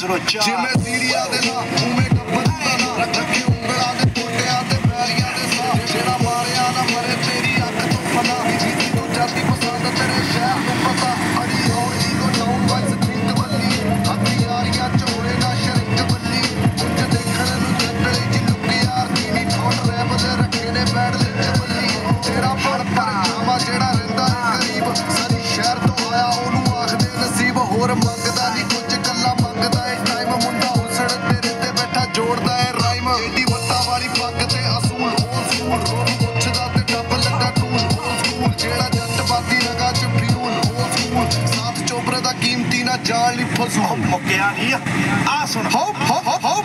ਸਰੋਚਾ ਜਿਵੇਂ ਸੀਰੀਆ ਦੇ ਨਾ ਉਵੇਂ ਗੱਬਰ ਦਾ ਨਾ ਰੱਖੇ ਉਂਗਲਾਂ ਦੇ ਟੋਟਿਆਂ ਤੇ ਬੈਰੀਆਂ ਦੇ ਸਾਹ ਜਿਹੜਾ ਮਾਰਿਆ ਨਾ ਮਰੇ ਤੇਰੀ ਅੱਖ ਤੋਂ ਪਨਾ ਜੀਤੀ ਨੂੰ ਜਾਤੀ ਪਸੰਦ ਤੇਰੇ ਸ਼ਹਿਰ ਨੂੰ ਪਤਾ ਅੜੀ ਹੋਣੀ ਕੋ ਡਾਊਨ ਵਾਈਸ ਪਿੰਕ ਬੱਲੀ ਹੱਥੀ ਯਾਰੀਆਂ ਝੋਲੇ ਦਾ ਸ਼ਰਿੰਕ ਬੱਲੀ ਕੁਝ ਦੇਖਣ ਨੂੰ ਜੱਟਲੀ ਚ ਲੁੱਕ ਯਾਰ ਦੀ ਨਹੀਂ ਠੋਟ ਰੈਪ ਦੇ ਰੱਖੇ ਨੇ ਬੈਡ ਲਿੰਚ ਬੱਲੀ ਜਿਹੜਾ ਬੜ ਪਰ ਜਾਵਾ ਜਿਹੜਾ ਰਹਿੰਦਾ ਏ ਗਰੀਬ ਸਾਰੀ ਸ਼ਹਿਰ ਤੋਂ ਆਇਆ ਉਹਨੂੰ ਆਖਦੇ ਨਸੀਬ ਹੋਰ ਮੰਗਦਾ ਨਹੀਂ ਕੁਝ ਗੱਲਾਂ ਮੰਗਦਾ ਏ ਟਾਈਮ ਮੁੰਡਾ ਹੁਸੜ ਤੇਰੇ ਤੇ ਬੈਠਾ ਜੋੜਦਾ ਏ ਰਾਈਮ ਏਡੀ ਵੱਟਾਂ ਵਾਲੀ ਪੱਗ ਤੇ ਅਸੂਲ ਓਲਡ ਸਕੂਲ ਰੋਡ ਪੁੱਛਦਾ ਤੇ ਡੱਬ ਲੱਗਾ ਟੂਲ ਓਲਡ ਸਕੂਲ ਜਿਹੜਾ ਜੱਟਬਾਦੀ ਰਗਾ ਚ ਫਿਊਲ ਓਲਡ ਸਕੂਲ ਸਾਥ ਚੋਬਰੇ ਦਾ ਕੀਮਤੀ ਨਾ ਜਾਣ ਲਈ ਫਜ਼ੂਲ ਮੁੱਕਿਆ ਨਹੀਂ ਆ ਸੁਣ ਹੋ